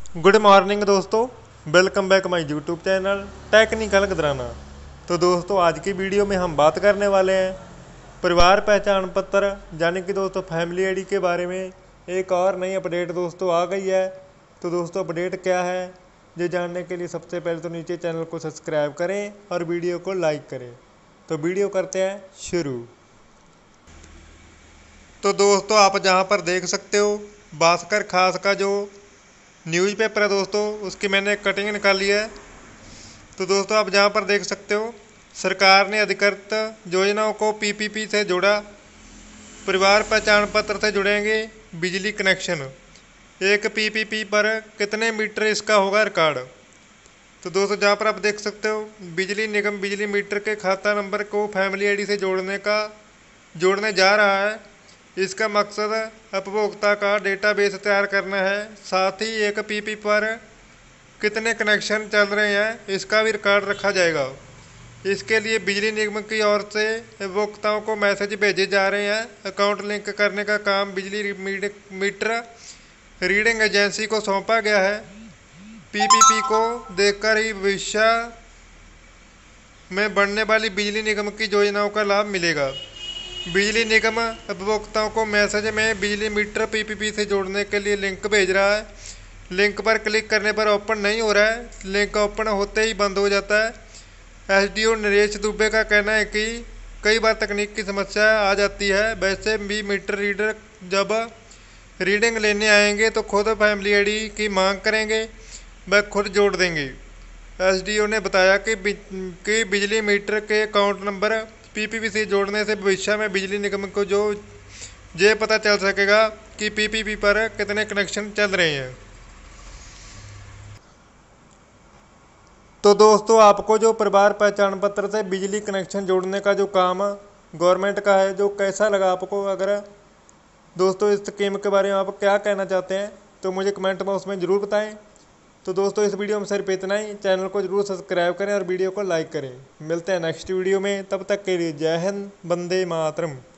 Good morning दोस्तों, welcome back my YouTube channel technical Gadrana. तो दोस्तों आज की वीडियो में हम बात करने वाले हैं परिवार पहचान पत्र यानी कि दोस्तों फैमिली आईडी के बारे में। एक और नई अपडेट दोस्तों आ गई है। तो दोस्तों अपडेट क्या है ये जानने के लिए सबसे पहले तो नीचे चैनल को सब्सक्राइब करें और वीडियो को लाइक करें। तो वीडियो करते हैं शुरू। तो दोस्तों आप जहाँ पर देख सकते हो भास्कर खास का जो न्यूज़पेपर है दोस्तों, उसकी मैंने एक कटिंग निकाली है। तो दोस्तों आप जहाँ पर देख सकते हो सरकार ने अधिकृत योजनाओं को पीपीपी से जोड़ा। परिवार पहचान पत्र से जुड़ेंगे बिजली कनेक्शन। एक पीपीपी पर कितने मीटर इसका होगा रिकॉर्ड। तो दोस्तों जहाँ पर आप देख सकते हो बिजली निगम बिजली मीटर के खाता नंबर को फैमिली आईडी से जोड़ने जा रहा है। इसका मकसद उपभोक्ता का डेटाबेस तैयार करना है। साथ ही एक पीपी पर कितने कनेक्शन चल रहे हैं इसका भी रिकॉर्ड रखा जाएगा। इसके लिए बिजली निगम की ओर से उपभोक्ताओं को मैसेज भेजे जा रहे हैं। अकाउंट लिंक करने का काम बिजली मीटर रीडिंग एजेंसी को सौंपा गया है। पीपीपी को देखकर ही भविष्य में बढ़ने वाली बिजली निगम की योजनाओं का लाभ मिलेगा। बिजली निगम उपभोक्ताओं को मैसेज में बिजली मीटर पीपीपी से जोड़ने के लिए लिंक भेज रहा है। लिंक पर क्लिक करने पर ओपन नहीं हो रहा है, लिंक ओपन होते ही बंद हो जाता है। एसडीओ नरेश दुबे का कहना है कि कई बार तकनीक की समस्या आ जाती है। वैसे भी मीटर रीडर जब रीडिंग लेने आएंगे तो खुद फैमिली आईडी की मांग करेंगे, वह खुद जोड़ देंगे। एसडीओ ने बताया कि बिजली मीटर के अकाउंट नंबर पीपीपी से जोड़ने से भविष्य में बिजली निगम को ये पता चल सकेगा कि पीपीपी पर कितने कनेक्शन चल रहे हैं। तो दोस्तों आपको जो परिवार पहचान पत्र से बिजली कनेक्शन जोड़ने का जो काम गवर्नमेंट का है, जो कैसा लगा आपको? अगर दोस्तों इस स्कीम के बारे में आप क्या कहना चाहते हैं तो मुझे कमेंट बॉक्स में ज़रूर बताएं। तो दोस्तों इस वीडियो में सिर्फ इतना ही। चैनल को जरूर सब्सक्राइब करें और वीडियो को लाइक करें। मिलते हैं नेक्स्ट वीडियो में, तब तक के लिए जय हिंद, वंदे मातरम।